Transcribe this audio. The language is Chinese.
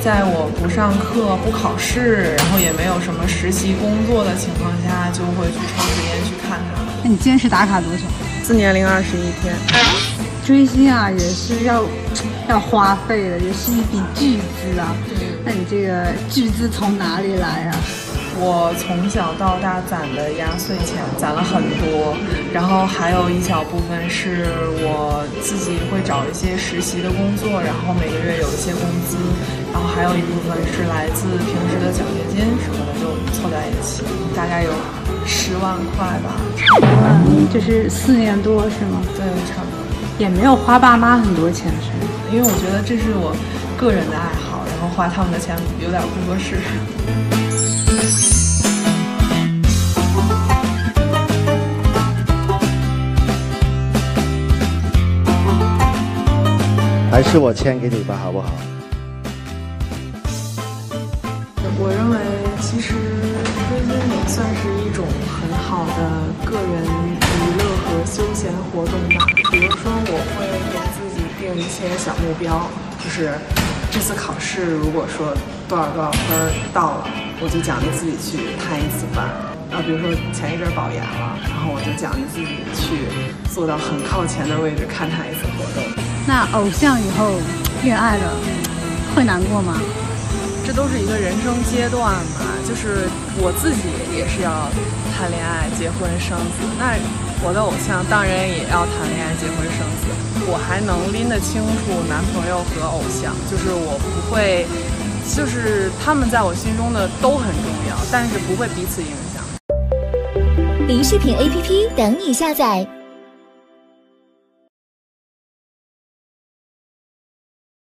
在我不上课、不考试，然后也没有什么实习工作的情况下，就会去抽时间去看它。 那你坚持打卡多久 ？4年零21天。 追星啊，也是要花费的，也是一笔巨资啊。那你这个巨资从哪里来啊？ 我从小到大攒的压岁钱攒了很多，然后还有一小部分是我自己会找一些实习的工作，然后每个月有一些工资，然后还有一部分是来自平时的奖学金什么的，就凑在一起，大概有10万块吧。 就是4年多是吗？ 对，差不多。 也没有花爸妈很多钱是吗？ 因为我觉得这是我个人的爱好，然后花他们的钱有点不合适。 还是我签给你吧，好不好？ 我认为其实追星也算是一种很好的个人娱乐和休闲活动吧。比如说，我会给自己定一些小目标，就是这次考试如果说多少分到了，我就奖励自己去探一次班。比如说前一阵保研了，然后我就奖励自己去坐到很靠前的位置看他一次活动。 那偶像以后恋爱了，会难过吗？ 这都是一个人生阶段嘛，就是我自己也是要谈恋爱、结婚、生子。那我的偶像当然也要谈恋爱、结婚、生子。我还能拎得清楚男朋友和偶像，就是我不会，就是他们在我心中的都很重要，但是不会彼此影响。 林视频 APP 等你下载。